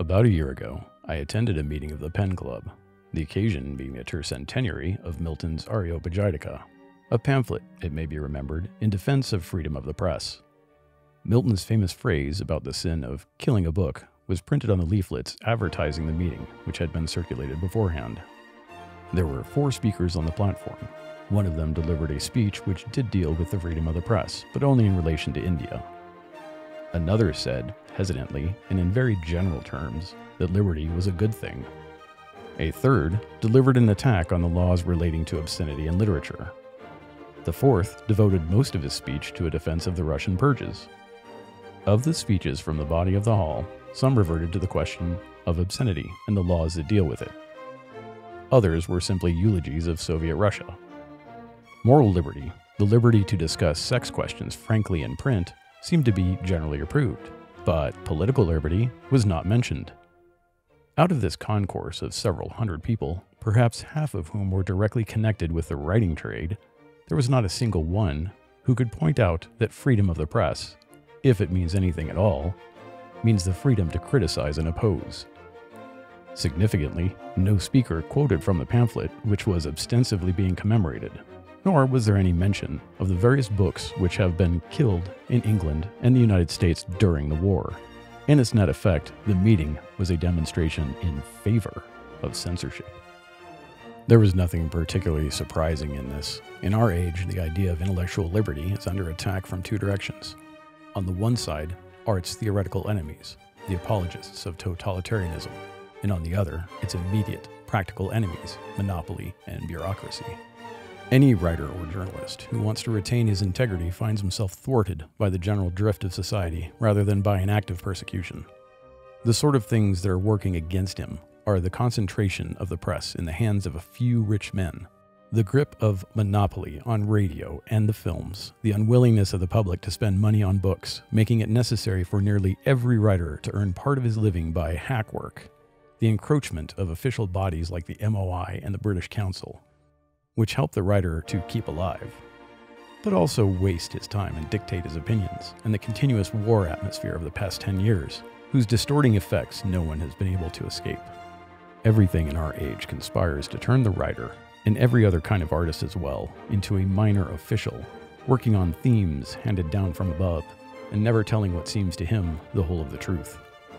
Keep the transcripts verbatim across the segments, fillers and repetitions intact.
About a year ago, I attended a meeting of the Pen Club, the occasion being the tercentenary of Milton's Areopagitica, a pamphlet, it may be remembered, in defense of freedom of the press. Milton's famous phrase about the sin of killing a book was printed on the leaflets advertising the meeting, which had been circulated beforehand. There were four speakers on the platform. One of them delivered a speech which did deal with the freedom of the press, but only in relation to India. Another said, hesitantly and in very general terms, that liberty was a good thing. A third delivered an attack on the laws relating to obscenity in literature. The fourth devoted most of his speech to a defense of the Russian purges. Of the speeches from the body of the hall, some reverted to the question of obscenity and the laws that deal with it. Others were simply eulogies of Soviet Russia. Moral liberty, the liberty to discuss sex questions frankly in print, seemed to be generally approved, but political liberty was not mentioned. Out of this concourse of several hundred people, perhaps half of whom were directly connected with the writing trade, there was not a single one who could point out that freedom of the press, if it means anything at all, means the freedom to criticize and oppose. Significantly, no speaker quoted from the pamphlet which was ostensibly being commemorated, nor was there any mention of the various books which have been killed in England and the United States during the war. In its net effect, the meeting was a demonstration in favor of censorship. There was nothing particularly surprising in this. In our age, the idea of intellectual liberty is under attack from two directions. On the one side are its theoretical enemies, the apologists of totalitarianism, and on the other, its immediate, practical enemies, monopoly and bureaucracy. Any writer or journalist who wants to retain his integrity finds himself thwarted by the general drift of society rather than by an active persecution. The sort of things that are working against him are the concentration of the press in the hands of a few rich men, the grip of monopoly on radio and the films, the unwillingness of the public to spend money on books, making it necessary for nearly every writer to earn part of his living by hack work, the encroachment of official bodies like the M O I and the British Council, which help the writer to keep alive, but also waste his time and dictate his opinions, and the continuous war atmosphere of the past ten years, whose distorting effects no one has been able to escape. Everything in our age conspires to turn the writer, and every other kind of artist as well, into a minor official, working on themes handed down from above, and never telling what seems to him the whole of the truth.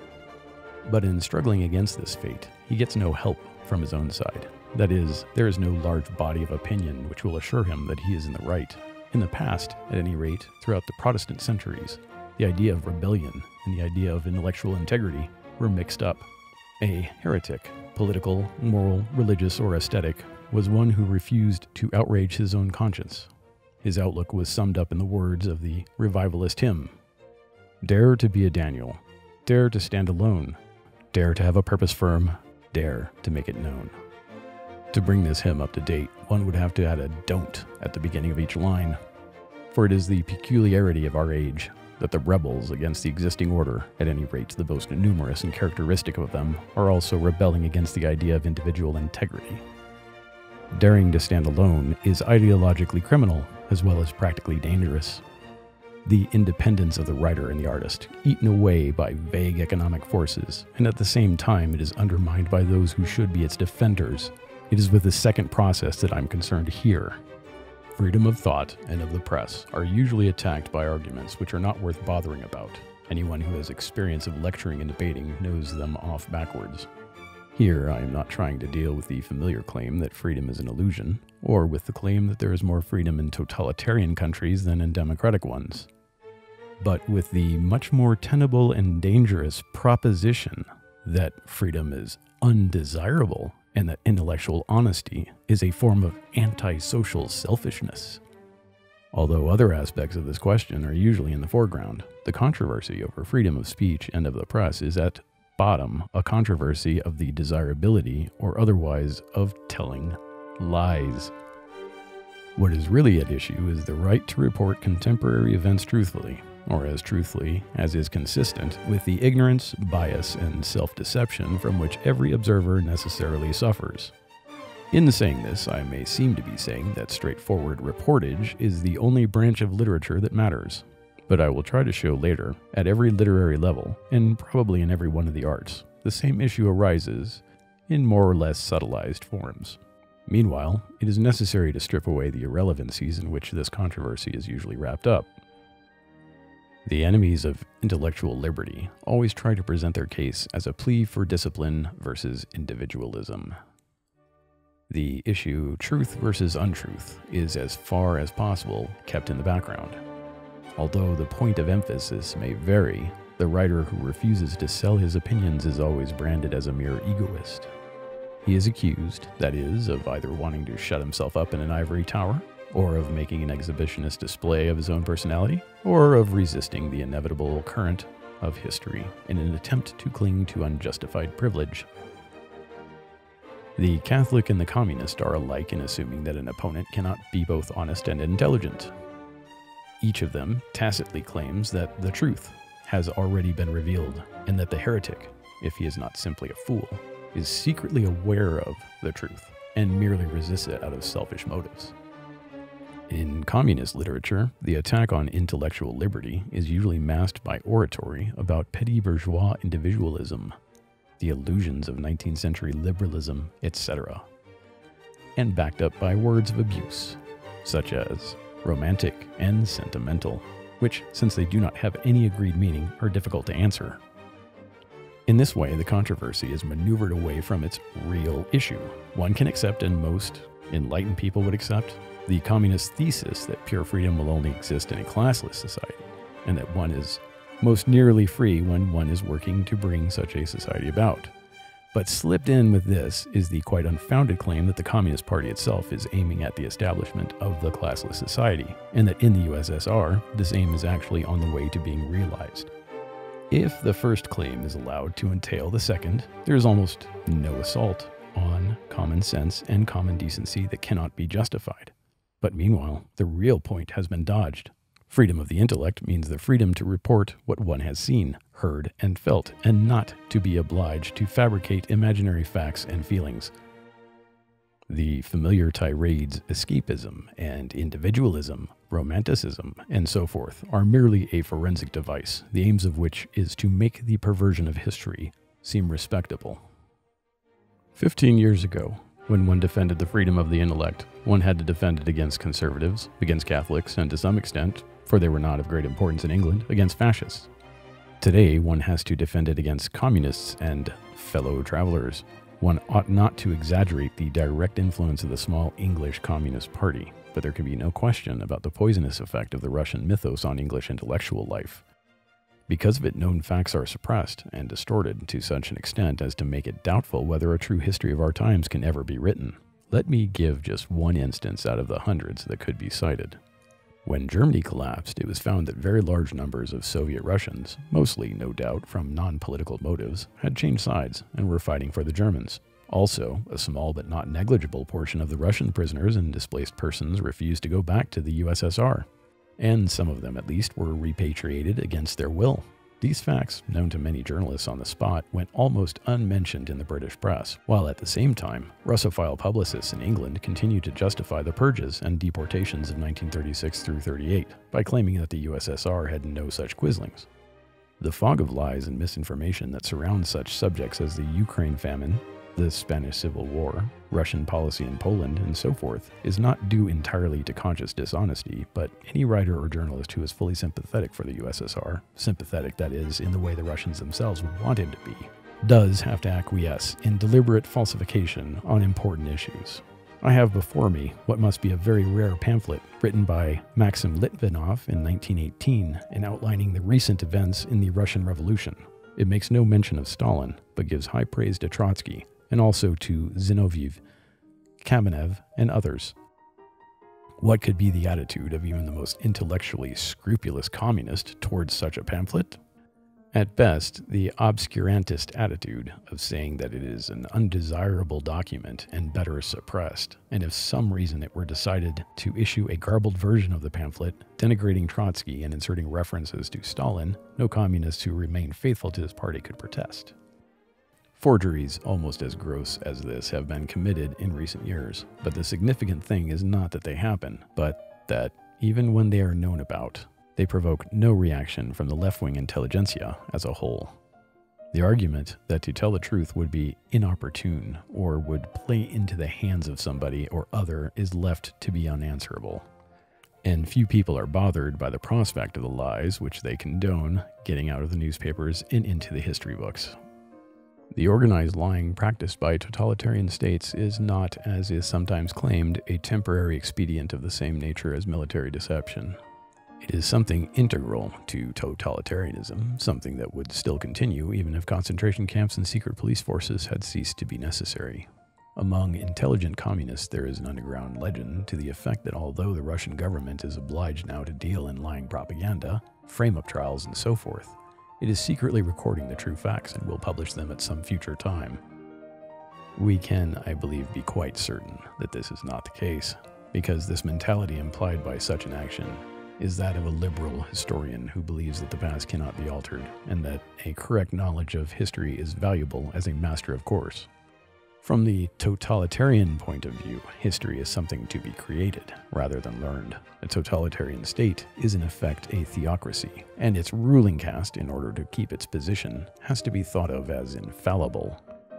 But in struggling against this fate, he gets no help from his own side. That is, there is no large body of opinion which will assure him that he is in the right. In the past, at any rate, throughout the Protestant centuries, the idea of rebellion and the idea of intellectual integrity were mixed up. A heretic, political, moral, religious, or aesthetic, was one who refused to outrage his own conscience. His outlook was summed up in the words of the revivalist hymn: "Dare to be a Daniel, dare to stand alone, dare to have a purpose firm, dare to make it known." To bring this hymn up to date, one would have to add a "don't" at the beginning of each line, for it is the peculiarity of our age that the rebels against the existing order, at any rate the most numerous and characteristic of them, are also rebelling against the idea of individual integrity. Daring to stand alone is ideologically criminal as well as practically dangerous. The independence of the writer and the artist, eaten away by vague economic forces, and at the same time it is undermined by those who should be its defenders. It is with the second process that I'm concerned here. Freedom of thought and of the press are usually attacked by arguments which are not worth bothering about. Anyone who has experience of lecturing and debating knows them off backwards. Here, I am not trying to deal with the familiar claim that freedom is an illusion, or with the claim that there is more freedom in totalitarian countries than in democratic ones, but with the much more tenable and dangerous proposition that freedom is undesirable and that intellectual honesty is a form of antisocial selfishness. Although other aspects of this question are usually in the foreground, the controversy over freedom of speech and of the press is at bottom a controversy of the desirability or otherwise of telling lies. What is really at issue is the right to report contemporary events truthfully, or as truthfully as is consistent with the ignorance, bias, and self-deception from which every observer necessarily suffers. In saying this, I may seem to be saying that straightforward reportage is the only branch of literature that matters, but I will try to show later, at every literary level, and probably in every one of the arts, the same issue arises in more or less subtilized forms. Meanwhile, it is necessary to strip away the irrelevancies in which this controversy is usually wrapped up. The enemies of intellectual liberty always try to present their case as a plea for discipline versus individualism. The issue truth versus untruth is, as far as possible, kept in the background. Although the point of emphasis may vary, the writer who refuses to sell his opinions is always branded as a mere egoist. He is accused, that is, of either wanting to shut himself up in an ivory tower, or of making an exhibitionist display of his own personality, or of resisting the inevitable current of history in an attempt to cling to unjustified privilege. The Catholic and the communist are alike in assuming that an opponent cannot be both honest and intelligent. Each of them tacitly claims that the truth has already been revealed, and that the heretic, if he is not simply a fool, is secretly aware of the truth and merely resists it out of selfish motives. In communist literature, the attack on intellectual liberty is usually masked by oratory about petty bourgeois individualism, the illusions of nineteenth century liberalism, et cetera, and backed up by words of abuse, such as romantic and sentimental, which, since they do not have any agreed meaning, are difficult to answer. In this way, the controversy is maneuvered away from its real issue. One can accept, and most enlightened people would accept, the communist thesis that pure freedom will only exist in a classless society, and that one is most nearly free when one is working to bring such a society about. But slipped in with this is the quite unfounded claim that the Communist Party itself is aiming at the establishment of the classless society, and that in the U S S R, this aim is actually on the way to being realized. If the first claim is allowed to entail the second, there is almost no assault on common sense and common decency that cannot be justified. But meanwhile, the real point has been dodged. Freedom of the intellect means the freedom to report what one has seen, heard, and felt, and not to be obliged to fabricate imaginary facts and feelings. The familiar tirades escapism and individualism, romanticism, and so forth are merely a forensic device, the aims of which is to make the perversion of history seem respectable. Fifteen years ago, when one defended the freedom of the intellect, one had to defend it against conservatives, against Catholics, and to some extent, for they were not of great importance in England, against fascists. Today, one has to defend it against communists and fellow travelers. One ought not to exaggerate the direct influence of the small English Communist Party, but there can be no question about the poisonous effect of the Russian mythos on English intellectual life. Because of it, known facts are suppressed and distorted to such an extent as to make it doubtful whether a true history of our times can ever be written. Let me give just one instance out of the hundreds that could be cited. When Germany collapsed, it was found that very large numbers of Soviet Russians, mostly, no doubt, from non-political motives, had changed sides and were fighting for the Germans. Also, a small but not negligible portion of the Russian prisoners and displaced persons refused to go back to the U S S R, and some of them at least were repatriated against their will. These facts, known to many journalists on the spot, went almost unmentioned in the British press, while at the same time, Russophile publicists in England continued to justify the purges and deportations of nineteen thirty-six through thirty-eight by claiming that the U S S R had no such quislings. The fog of lies and misinformation that surrounds such subjects as the Ukraine famine, the Spanish Civil War, Russian policy in Poland, and so forth, is not due entirely to conscious dishonesty, but any writer or journalist who is fully sympathetic for the U S S R, sympathetic that is in the way the Russians themselves would want him to be, does have to acquiesce in deliberate falsification on important issues. I have before me what must be a very rare pamphlet written by Maxim Litvinov in nineteen eighteen and outlining the recent events in the Russian Revolution. It makes no mention of Stalin, but gives high praise to Trotsky, and also to Zinoviev, Kamenev, and others. What could be the attitude of even the most intellectually scrupulous communist towards such a pamphlet? At best, the obscurantist attitude of saying that it is an undesirable document and better suppressed, and if some reason it were decided to issue a garbled version of the pamphlet, denigrating Trotsky and inserting references to Stalin, no communist who remained faithful to his party could protest. Forgeries almost as gross as this have been committed in recent years, but the significant thing is not that they happen, but that, even when they are known about, they provoke no reaction from the left-wing intelligentsia as a whole. The argument that to tell the truth would be inopportune or would play into the hands of somebody or other is left to be unanswerable. And few people are bothered by the prospect of the lies which they condone getting out of the newspapers and into the history books. The organized lying practiced by totalitarian states is not, as is sometimes claimed, a temporary expedient of the same nature as military deception. It is something integral to totalitarianism, something that would still continue even if concentration camps and secret police forces had ceased to be necessary. Among intelligent communists, there is an underground legend to the effect that although the Russian government is obliged now to deal in lying propaganda, frame-up trials, and so forth, it is secretly recording the true facts and will publish them at some future time. We can, I believe, be quite certain that this is not the case, because this mentality implied by such an action is that of a liberal historian who believes that the past cannot be altered, and that a correct knowledge of history is valuable as a master of course. From the totalitarian point of view, history is something to be created rather than learned. A totalitarian state is in effect a theocracy, and its ruling caste, in order to keep its position, has to be thought of as infallible.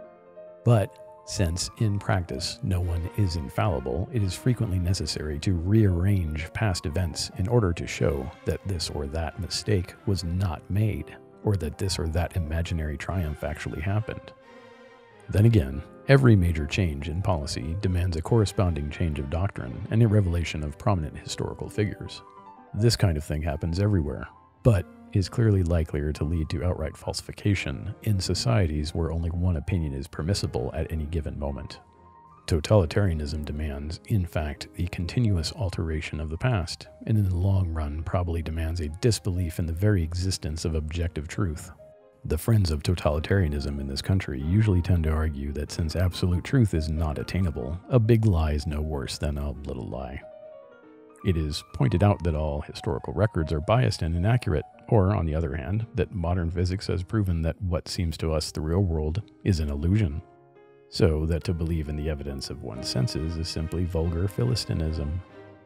But since, in practice, no one is infallible, it is frequently necessary to rearrange past events in order to show that this or that mistake was not made, or that this or that imaginary triumph actually happened. Then again, every major change in policy demands a corresponding change of doctrine and a revelation of prominent historical figures. This kind of thing happens everywhere, but is clearly likelier to lead to outright falsification in societies where only one opinion is permissible at any given moment. Totalitarianism demands, in fact, the continuous alteration of the past, and in the long run probably demands a disbelief in the very existence of objective truth. The friends of totalitarianism in this country usually tend to argue that since absolute truth is not attainable, a big lie is no worse than a little lie. It is pointed out that all historical records are biased and inaccurate, or, on the other hand, that modern physics has proven that what seems to us the real world is an illusion, so that to believe in the evidence of one's senses is simply vulgar Philistinism.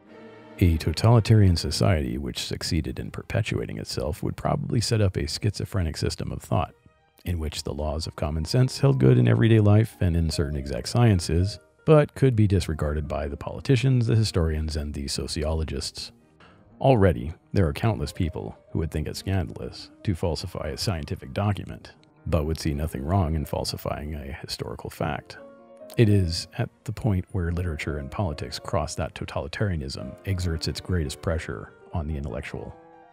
A totalitarian society which succeeded in perpetuating itself would probably set up a schizophrenic system of thought, in which the laws of common sense held good in everyday life and in certain exact sciences, but could be disregarded by the politicians, the historians, and the sociologists. Already, there are countless people who would think it scandalous to falsify a scientific document, but would see nothing wrong in falsifying a historical fact. It is at the point where literature and politics cross that totalitarianism exerts its greatest pressure on the intellectual.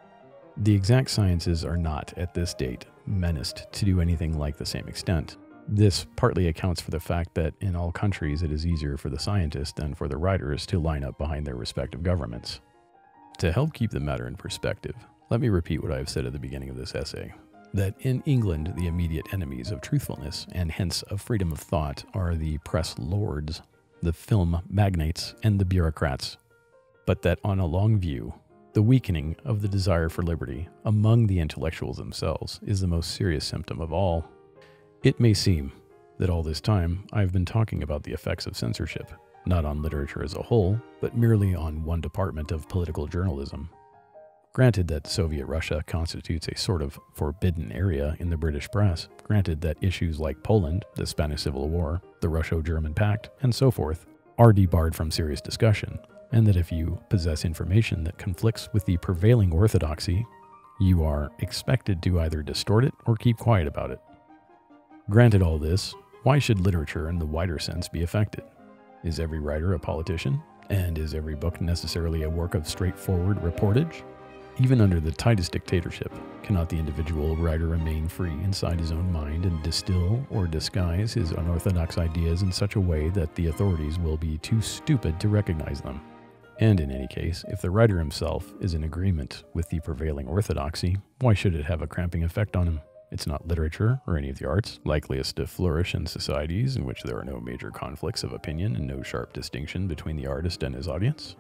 The exact sciences are not, at this date, menaced to do anything like the same extent. This partly accounts for the fact that in all countries it is easier for the scientists than for the writers to line up behind their respective governments. To help keep the matter in perspective, let me repeat what I have said at the beginning of this essay, that in England the immediate enemies of truthfulness and hence of freedom of thought are the press lords, the film magnates, and the bureaucrats, but that on a long view, the weakening of the desire for liberty among the intellectuals themselves is the most serious symptom of all. It may seem that all this time I have been talking about the effects of censorship, not on literature as a whole, but merely on one department of political journalism. Granted that Soviet Russia constitutes a sort of forbidden area in the British press, granted that issues like Poland, the Spanish Civil War, the Russo-German Pact, and so forth are debarred from serious discussion, and that if you possess information that conflicts with the prevailing orthodoxy, you are expected to either distort it or keep quiet about it. Granted all this, why should literature in the wider sense be affected? Is every writer a politician? And is every book necessarily a work of straightforward reportage? Even under the tightest dictatorship, cannot the individual writer remain free inside his own mind and distill or disguise his unorthodox ideas in such a way that the authorities will be too stupid to recognize them? And in any case, if the writer himself is in agreement with the prevailing orthodoxy, why should it have a cramping effect on him? It's not literature or any of the arts, likeliest to flourish in societies in which there are no major conflicts of opinion and no sharp distinction between the artist and his audience.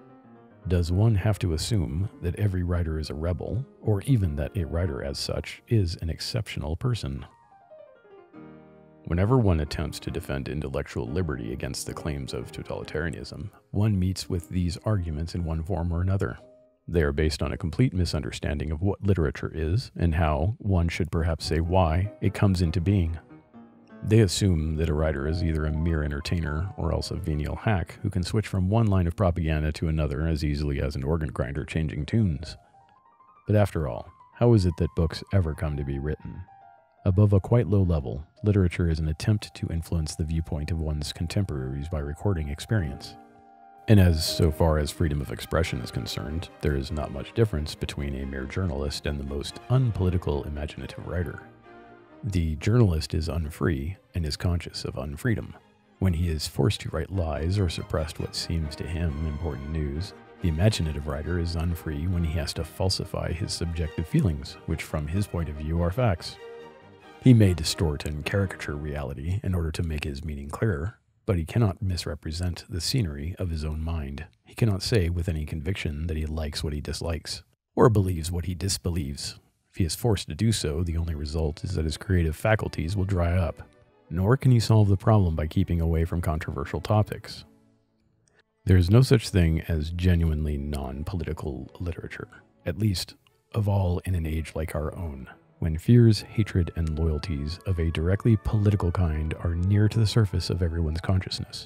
Does one have to assume that every writer is a rebel, or even that a writer as such is an exceptional person? Whenever one attempts to defend intellectual liberty against the claims of totalitarianism, one meets with these arguments in one form or another. They are based on a complete misunderstanding of what literature is and how, one should perhaps say why, it comes into being. They assume that a writer is either a mere entertainer or else a venial hack who can switch from one line of propaganda to another as easily as an organ grinder changing tunes. But after all, how is it that books ever come to be written? Above a quite low level, literature is an attempt to influence the viewpoint of one's contemporaries by recording experience. And as so far as freedom of expression is concerned, there is not much difference between a mere journalist and the most unpolitical imaginative writer. The journalist is unfree and is conscious of unfreedom. When he is forced to write lies or suppress what seems to him important news, the imaginative writer is unfree when he has to falsify his subjective feelings, which from his point of view are facts. He may distort and caricature reality in order to make his meaning clearer, but he cannot misrepresent the scenery of his own mind. He cannot say with any conviction that he likes what he dislikes, or believes what he disbelieves. If he is forced to do so, the only result is that his creative faculties will dry up. Nor can he solve the problem by keeping away from controversial topics. There is no such thing as genuinely non-political literature, at least of all in an age like our own, when fears, hatred, and loyalties of a directly political kind are near to the surface of everyone's consciousness.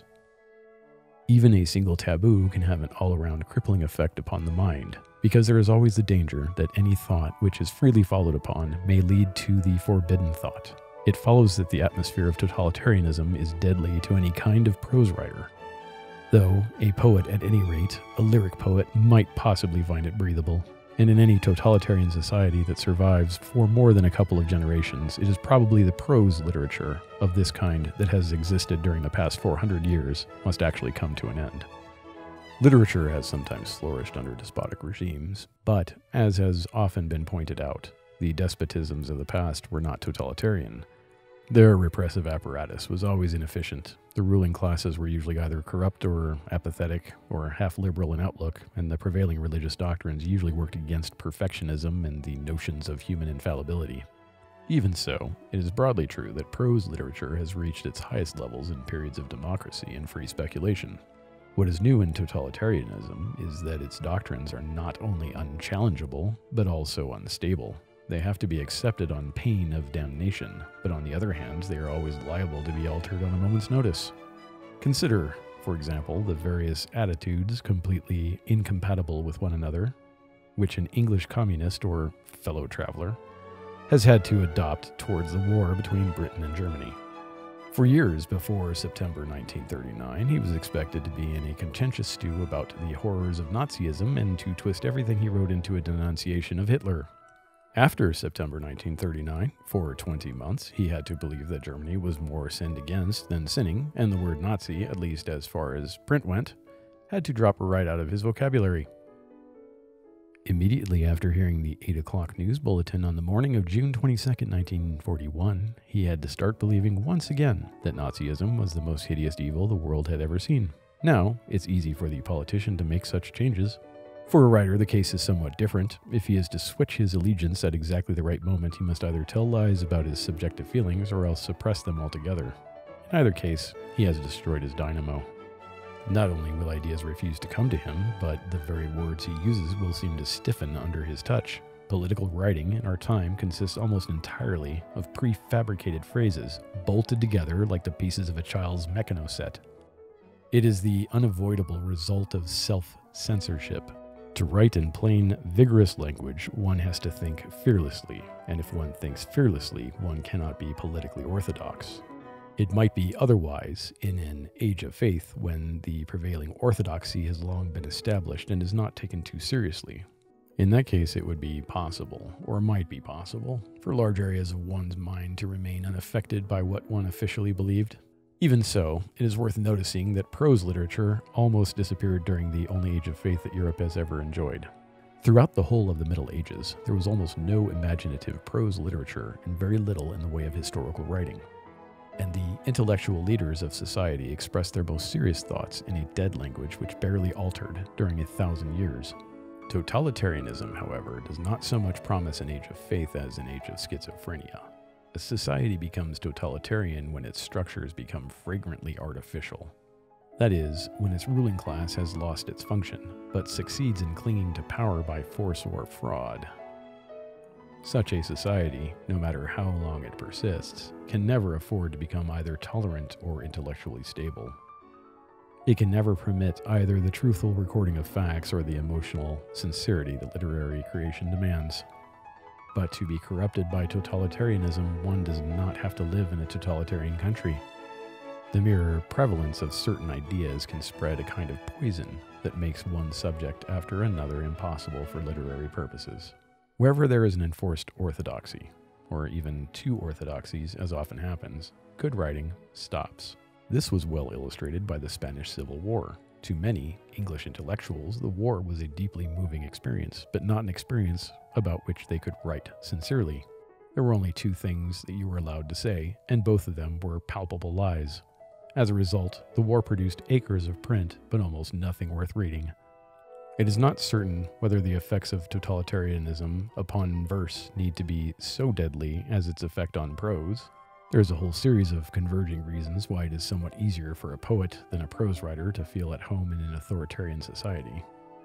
Even a single taboo can have an all-around crippling effect upon the mind, because there is always the danger that any thought which is freely followed upon may lead to the forbidden thought. It follows that the atmosphere of totalitarianism is deadly to any kind of prose writer. Though a poet, at any rate, a lyric poet, might possibly find it breathable. And in any totalitarian society that survives for more than a couple of generations, it is probably the prose literature of this kind that has existed during the past four hundred years must actually come to an end. Literature has sometimes flourished under despotic regimes, but, as has often been pointed out, the despotisms of the past were not totalitarian. Their repressive apparatus was always inefficient. The ruling classes were usually either corrupt or apathetic or half-liberal in outlook, and the prevailing religious doctrines usually worked against perfectionism and the notions of human infallibility. Even so, it is broadly true that prose literature has reached its highest levels in periods of democracy and free speculation. What is new in totalitarianism is that its doctrines are not only unchallengeable, but also unstable. They have to be accepted on pain of damnation, but on the other hand, they are always liable to be altered on a moment's notice. Consider, for example, the various attitudes completely incompatible with one another, which an English communist or fellow traveler has had to adopt towards the war between Britain and Germany. For years before September nineteen thirty-nine, he was expected to be in a contentious stew about the horrors of Nazism and to twist everything he wrote into a denunciation of Hitler. After September nineteen thirty-nine, for twenty months, he had to believe that Germany was more sinned against than sinning, and the word Nazi, at least as far as print went, had to drop right out of his vocabulary. Immediately after hearing the eight o'clock news bulletin on the morning of June twenty-second, nineteen forty-one, he had to start believing once again that Nazism was the most hideous evil the world had ever seen. Now, it's easy for the politician to make such changes. For a writer, the case is somewhat different. If he is to switch his allegiance at exactly the right moment, he must either tell lies about his subjective feelings or else suppress them altogether. In either case, he has destroyed his dynamo. Not only will ideas refuse to come to him, but the very words he uses will seem to stiffen under his touch. Political writing in our time consists almost entirely of prefabricated phrases, bolted together like the pieces of a child's mechano set. It is the unavoidable result of self-censorship. To write in plain, vigorous language, one has to think fearlessly, and if one thinks fearlessly, one cannot be politically orthodox. It might be otherwise in an age of faith when the prevailing orthodoxy has long been established and is not taken too seriously. In that case, it would be possible, or might be possible, for large areas of one's mind to remain unaffected by what one officially believed. Even so, it is worth noticing that prose literature almost disappeared during the only age of faith that Europe has ever enjoyed. Throughout the whole of the Middle Ages, there was almost no imaginative prose literature and very little in the way of historical writing. And the intellectual leaders of society expressed their most serious thoughts in a dead language which barely altered during a thousand years. Totalitarianism, however, does not so much promise an age of faith as an age of schizophrenia. A society becomes totalitarian when its structures become fragrantly artificial. That is, when its ruling class has lost its function, but succeeds in clinging to power by force or fraud. Such a society, no matter how long it persists, can never afford to become either tolerant or intellectually stable. It can never permit either the truthful recording of facts or the emotional sincerity that literary creation demands. But to be corrupted by totalitarianism, one does not have to live in a totalitarian country. The mere prevalence of certain ideas can spread a kind of poison that makes one subject after another impossible for literary purposes. Wherever there is an enforced orthodoxy, or even two orthodoxies as often happens, good writing stops. This was well illustrated by the Spanish Civil War. To many English intellectuals, the war was a deeply moving experience, but not an experience about which they could write sincerely. There were only two things that you were allowed to say, and both of them were palpable lies. As a result, the war produced acres of print, but almost nothing worth reading. It is not certain whether the effects of totalitarianism upon verse need to be so deadly as its effect on prose. There is a whole series of converging reasons why it is somewhat easier for a poet than a prose writer to feel at home in an authoritarian society.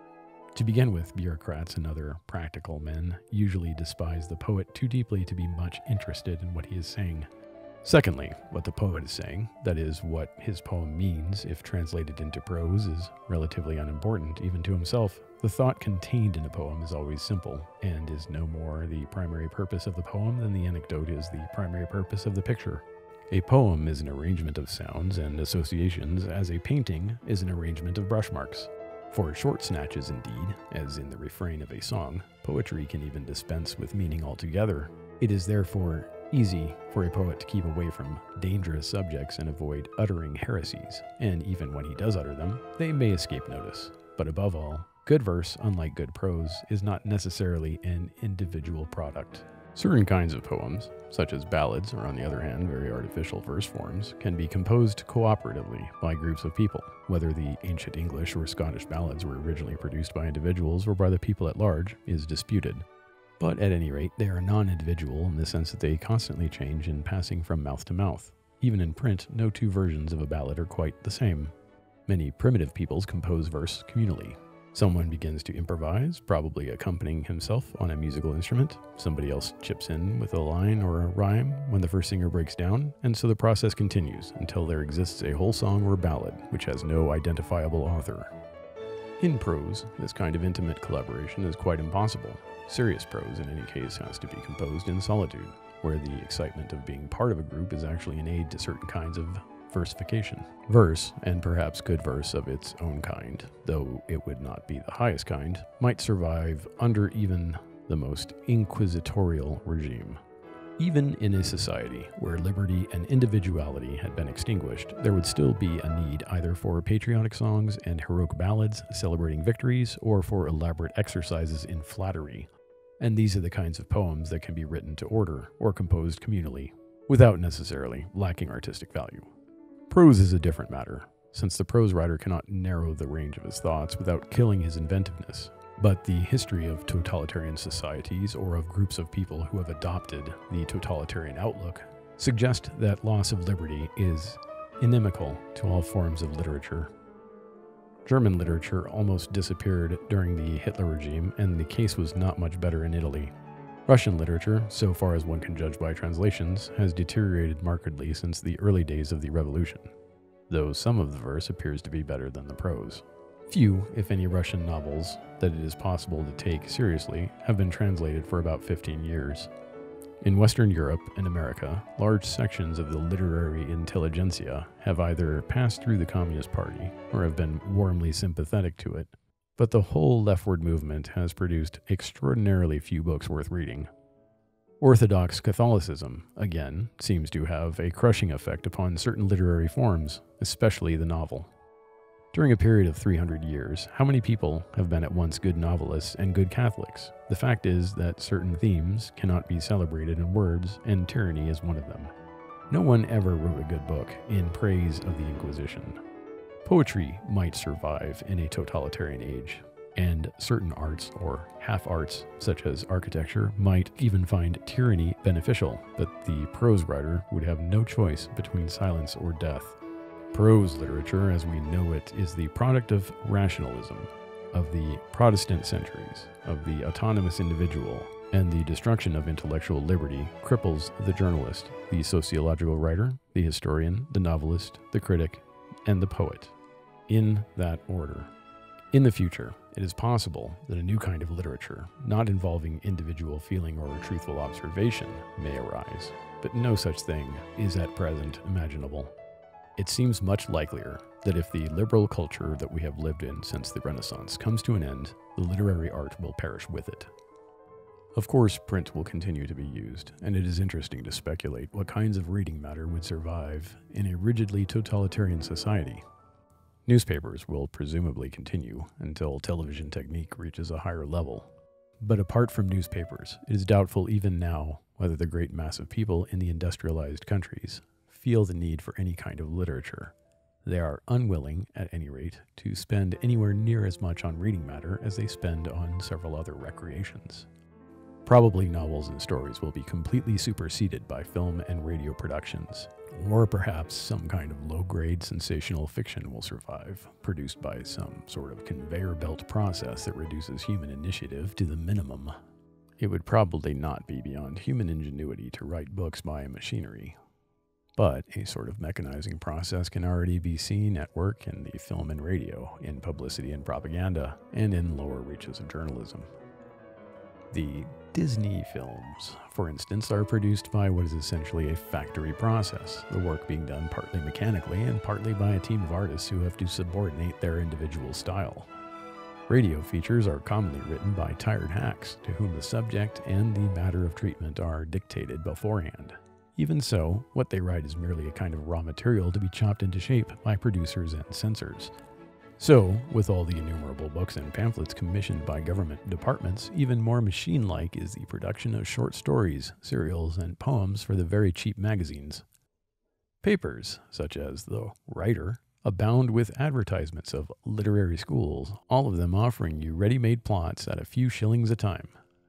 To begin with, bureaucrats and other practical men usually despise the poet too deeply to be much interested in what he is saying. Secondly, what the poet is saying, that is, what his poem means if translated into prose, is relatively unimportant even to himself. The thought contained in a poem is always simple, and is no more the primary purpose of the poem than the anecdote is the primary purpose of the picture. A poem is an arrangement of sounds and associations, as a painting is an arrangement of brush marks. For short snatches indeed, as in the refrain of a song, poetry can even dispense with meaning altogether. It is therefore easy for a poet to keep away from dangerous subjects and avoid uttering heresies, and even when he does utter them, they may escape notice. But above all, good verse, unlike good prose, is not necessarily an individual product. Certain kinds of poems, such as ballads, or on the other hand, very artificial verse forms, can be composed cooperatively by groups of people. Whether the ancient English or Scottish ballads were originally produced by individuals or by the people at large is disputed. But at any rate, they are non-individual in the sense that they constantly change in passing from mouth to mouth. Even in print, no two versions of a ballad are quite the same. Many primitive peoples compose verse communally. Someone begins to improvise, probably accompanying himself on a musical instrument. Somebody else chips in with a line or a rhyme when the first singer breaks down, and so the process continues until there exists a whole song or ballad which has no identifiable author. In prose, this kind of intimate collaboration is quite impossible. Serious prose, in any case, has to be composed in solitude, where the excitement of being part of a group is actually an aid to certain kinds of versification. Verse, and perhaps good verse of its own kind, though it would not be the highest kind, might survive under even the most inquisitorial regime. Even in a society where liberty and individuality had been extinguished, there would still be a need either for patriotic songs and heroic ballads celebrating victories, or for elaborate exercises in flattery. And these are the kinds of poems that can be written to order or composed communally, without necessarily lacking artistic value. Prose is a different matter, since the prose writer cannot narrow the range of his thoughts without killing his inventiveness. But the history of totalitarian societies, or of groups of people who have adopted the totalitarian outlook, suggest that loss of liberty is inimical to all forms of literature. German literature almost disappeared during the Hitler regime, and the case was not much better in Italy. Russian literature, so far as one can judge by translations, has deteriorated markedly since the early days of the revolution, though some of the verse appears to be better than the prose. Few, if any, Russian novels that it is possible to take seriously have been translated for about fifteen years. In Western Europe and America, large sections of the literary intelligentsia have either passed through the Communist Party or have been warmly sympathetic to it, but the whole leftward movement has produced extraordinarily few books worth reading. Orthodox Catholicism, again, seems to have a crushing effect upon certain literary forms, especially the novel. During a period of three hundred years, how many people have been at once good novelists and good Catholics? The fact is that certain themes cannot be celebrated in words, and tyranny is one of them. No one ever wrote a good book in praise of the Inquisition. Poetry might survive in a totalitarian age, and certain arts or half-arts, such as architecture, might even find tyranny beneficial, but the prose writer would have no choice between silence or death. Prose literature, as we know it, is the product of rationalism, of the Protestant centuries, of the autonomous individual, and the destruction of intellectual liberty cripples the journalist, the sociological writer, the historian, the novelist, the critic, and the poet, in that order. In the future, it is possible that a new kind of literature, not involving individual feeling or truthful observation, may arise, but no such thing is at present imaginable. It seems much likelier that if the liberal culture that we have lived in since the Renaissance comes to an end, the literary art will perish with it. Of course, print will continue to be used, and it is interesting to speculate what kinds of reading matter would survive in a rigidly totalitarian society. Newspapers will presumably continue until television technique reaches a higher level. But apart from newspapers, it is doubtful even now whether the great mass of people in the industrialized countries feel the need for any kind of literature. They are unwilling, at any rate, to spend anywhere near as much on reading matter as they spend on several other recreations. Probably novels and stories will be completely superseded by film and radio productions, or perhaps some kind of low-grade sensational fiction will survive, produced by some sort of conveyor belt process that reduces human initiative to the minimum. It would probably not be beyond human ingenuity to write books by machinery, but a sort of mechanizing process can already be seen at work in the film and radio, in publicity and propaganda, and in lower reaches of journalism. The Disney films, for instance, are produced by what is essentially a factory process, the work being done partly mechanically and partly by a team of artists who have to subordinate their individual style. Radio features are commonly written by tired hacks to whom the subject and the matter of treatment are dictated beforehand. Even so, what they write is merely a kind of raw material to be chopped into shape by producers and censors. So, with all the innumerable books and pamphlets commissioned by government departments, even more machine-like is the production of short stories, serials, and poems for the very cheap magazines. Papers, such as The Writer, abound with advertisements of literary schools, all of them offering you ready-made plots at a few shillings a time.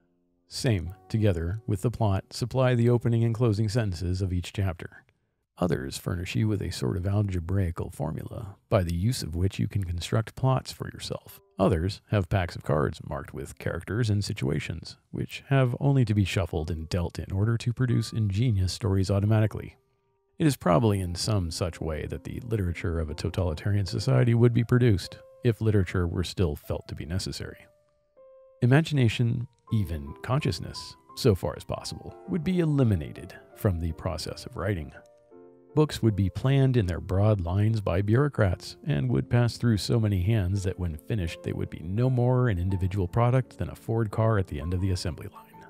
Same, together with the plot, supply the opening and closing sentences of each chapter. Others furnish you with a sort of algebraical formula, by the use of which you can construct plots for yourself. Others have packs of cards marked with characters and situations, which have only to be shuffled and dealt in order to produce ingenious stories automatically. It is probably in some such way that the literature of a totalitarian society would be produced, if literature were still felt to be necessary. Imagination, even consciousness, so far as possible, would be eliminated from the process of writing. Books would be planned in their broad lines by bureaucrats and would pass through so many hands that when finished they would be no more an individual product than a Ford car at the end of the assembly line.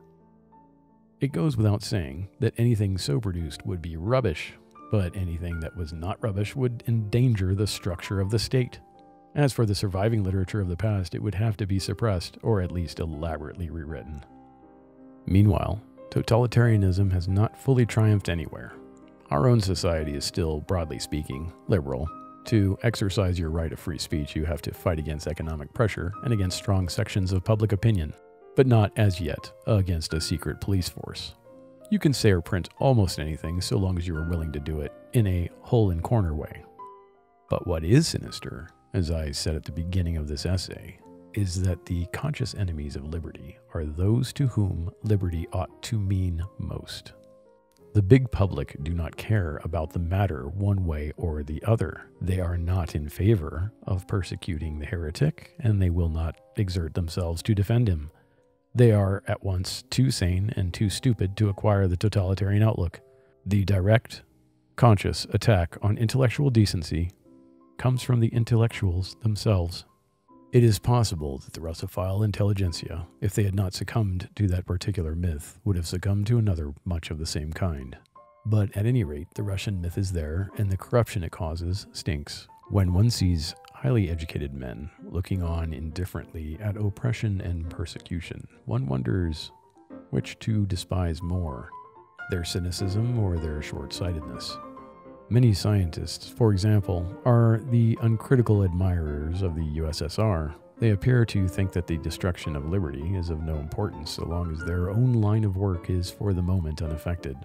It goes without saying that anything so produced would be rubbish, but anything that was not rubbish would endanger the structure of the state. As for the surviving literature of the past, it would have to be suppressed or at least elaborately rewritten. Meanwhile, totalitarianism has not fully triumphed anywhere. Our own society is still, broadly speaking, liberal. To exercise your right of free speech, you have to fight against economic pressure and against strong sections of public opinion, but not, as yet, against a secret police force. You can say or print almost anything so long as you are willing to do it in a hole-and-corner way. But what is sinister, as I said at the beginning of this essay, is that the conscious enemies of liberty are those to whom liberty ought to mean most. The big public do not care about the matter one way or the other. They are not in favor of persecuting the heretic, and they will not exert themselves to defend him. They are at once too sane and too stupid to acquire the totalitarian outlook. The direct, conscious attack on intellectual decency comes from the intellectuals themselves. It is possible that the Russophile intelligentsia, if they had not succumbed to that particular myth, would have succumbed to another much of the same kind. But at any rate, the Russian myth is there, and the corruption it causes stinks. When one sees highly educated men looking on indifferently at oppression and persecution, one wonders which to despise more, their cynicism or their short-sightedness. Many scientists, for example, are the uncritical admirers of the U S S R. They appear to think that the destruction of liberty is of no importance so long as their own line of work is for the moment unaffected.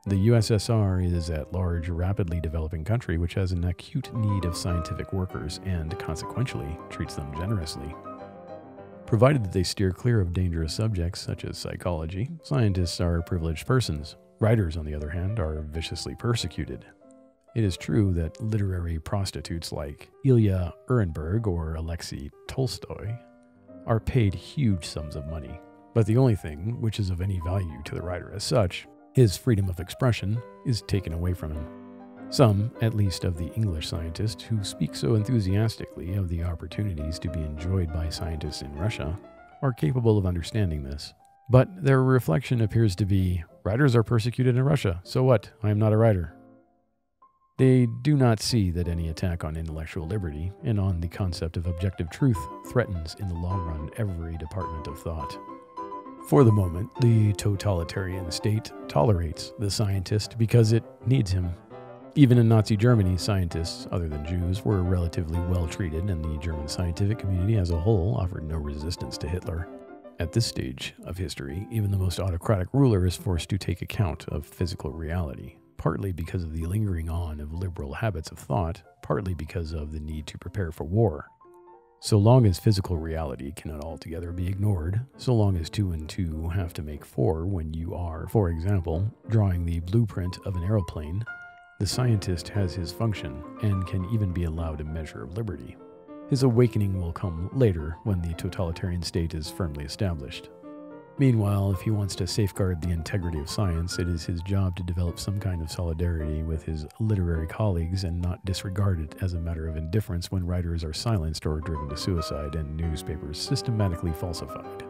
The U S S R is at large a rapidly developing country which has an acute need of scientific workers and, consequentially, treats them generously. Provided that they steer clear of dangerous subjects such as psychology, scientists are privileged persons. Writers, on the other hand, are viciously persecuted. It is true that literary prostitutes like Ilya Ehrenberg or Alexei Tolstoy are paid huge sums of money, but the only thing which is of any value to the writer as such, his freedom of expression, is taken away from him. Some, at least of the English scientists who speak so enthusiastically of the opportunities to be enjoyed by scientists in Russia, are capable of understanding this. But their reflection appears to be, writers are persecuted in Russia, so what? I am not a writer. They do not see that any attack on intellectual liberty and on the concept of objective truth threatens in the long run every department of thought. For the moment, the totalitarian state tolerates the scientist because it needs him. Even in Nazi Germany, scientists, other than Jews, were relatively well treated, and the German scientific community as a whole offered no resistance to Hitler. At this stage of history, even the most autocratic ruler is forced to take account of physical reality, partly because of the lingering on of liberal habits of thought, partly because of the need to prepare for war. So long as physical reality cannot altogether be ignored, so long as two and two have to make four when you are, for example, drawing the blueprint of an aeroplane, the scientist has his function and can even be allowed a measure of liberty. His awakening will come later when the totalitarian state is firmly established. Meanwhile, if he wants to safeguard the integrity of science, it is his job to develop some kind of solidarity with his literary colleagues and not disregard it as a matter of indifference when writers are silenced or driven to suicide and newspapers systematically falsified.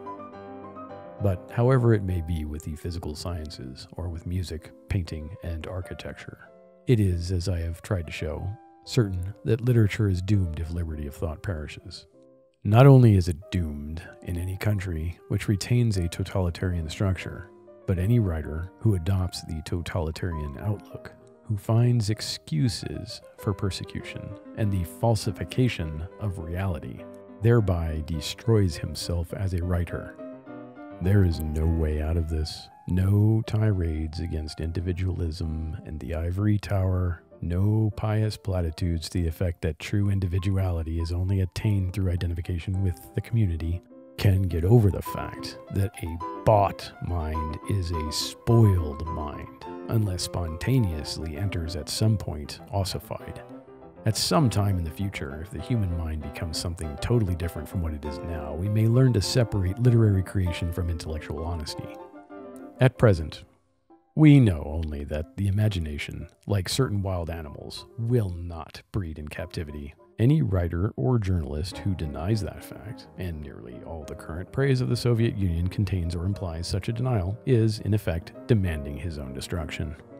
But however it may be with the physical sciences, or with music, painting, and architecture, it is, as I have tried to show, certain that literature is doomed if liberty of thought perishes. Not only is it doomed in any country which retains a totalitarian structure, but any writer who adopts the totalitarian outlook, who finds excuses for persecution and the falsification of reality, thereby destroys himself as a writer. There is no way out of this. No tirades against individualism and the ivory tower. No pious platitudes to the effect that true individuality is only attained through identification with the community can get over the fact that a bought mind is a spoiled mind, unless spontaneously enters at some point ossified. At some time in the future, if the human mind becomes something totally different from what it is now, we may learn to separate literary creation from intellectual honesty. At present, we know only that the imagination, like certain wild animals, will not breed in captivity. Any writer or journalist who denies that fact, and nearly all the current praise of the Soviet Union contains or implies such a denial, is, in effect, demanding his own destruction.